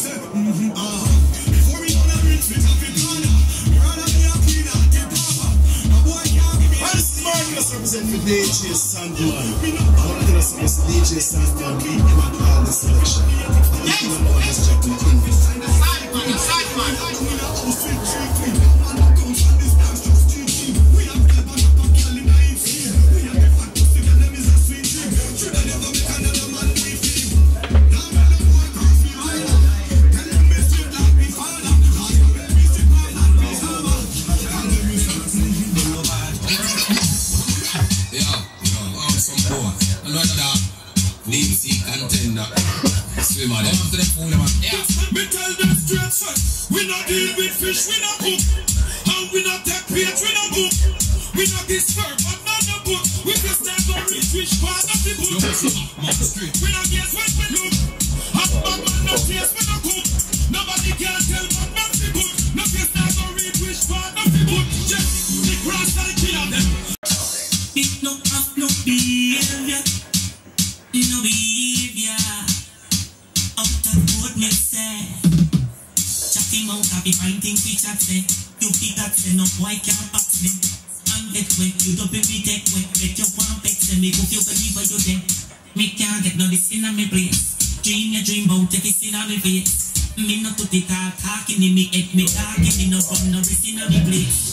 Represent for DJ Sandman. I want to tell us about DJ Sandman. We can call the selection. You don't know this check my English. Me tell them straight, sir. We not deal with fish, we not cook. And we not take page, we not book. We not disturb, but not the book. We just never reach which part of the book. We not guess what we look. And bad man no taste, we not cook. Nobody can tell what man we good. No guess never reach which part of the book. Yes, the cross like kill them. It no have no behavior. No behavior. Out of road me say. Chatting out happy fine things we chat say. You pick that say no boy can't box me. And get wet, you don't be take wet. Let your one pet say me go feel believe what you then. Me can't get no this in me place. Dream your dream about if it's in me face. Me not to the talking in me head, me talking in no run no risk in me place.